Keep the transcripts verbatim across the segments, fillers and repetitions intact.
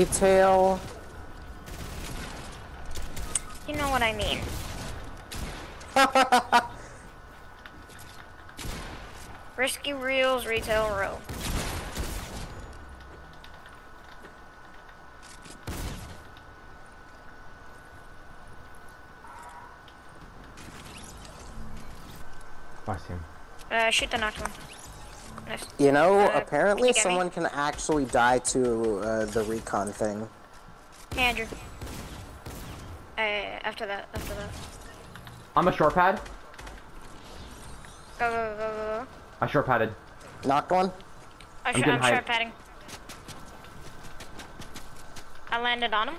retail. You know what I mean. Risky Reels Retail Row. I see him. Uh, shoot the knocked one. Nice. You know, Uh, apparently can you someone can actually die to uh, the recon thing. Hey, Andrew. Uh, after that, after that. I'm a short pad. Go, go, go, go, go. I short padded. Knocked one? I I'm sh getting I'm hyped. sharp padding. I landed on him.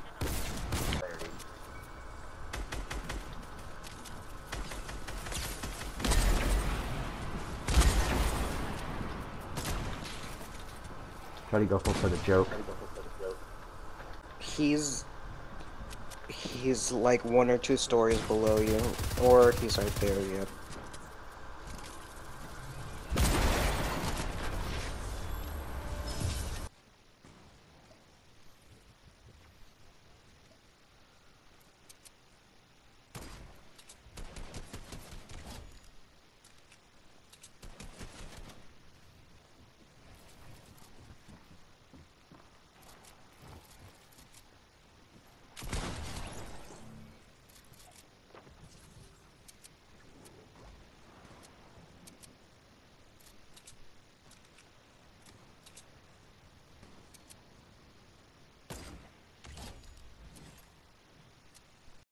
Try to go full for the joke. He's... He's like one or two stories below you. Or he's right there, yep.